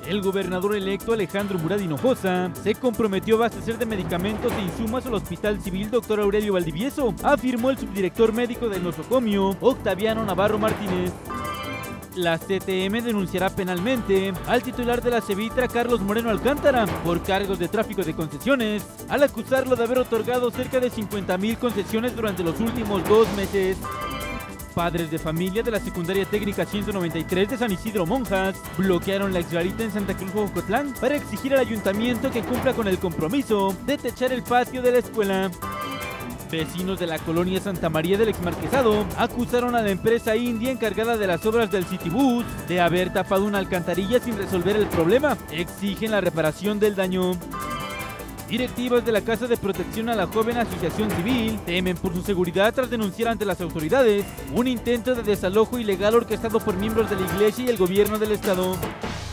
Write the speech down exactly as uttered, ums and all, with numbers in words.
El gobernador electo Alejandro Murat Hinojosa se comprometió a abastecer de medicamentos e insumos al Hospital Civil doctor Aurelio Valdivieso, afirmó el subdirector médico del nosocomio, Octaviano Navarro Martínez. La C T M denunciará penalmente al titular de la Cevitra, Carlos Moreno Alcántara, por cargos de tráfico de concesiones, al acusarlo de haber otorgado cerca de cincuenta mil concesiones durante los últimos dos meses. Padres de familia de la Secundaria Técnica ciento noventa y tres de San Isidro Monjas bloquearon la Exgarita en Santa Cruz Jocotlán para exigir al ayuntamiento que cumpla con el compromiso de techar el patio de la escuela. Vecinos de la colonia Santa María del Exmarquesado acusaron a la empresa india encargada de las obras del Citibús de haber tapado una alcantarilla sin resolver el problema. Exigen la reparación del daño. Directivas de la Casa de Protección a la Joven Asociación Civil temen por su seguridad tras denunciar ante las autoridades un intento de desalojo ilegal orquestado por miembros de la Iglesia y el gobierno del estado.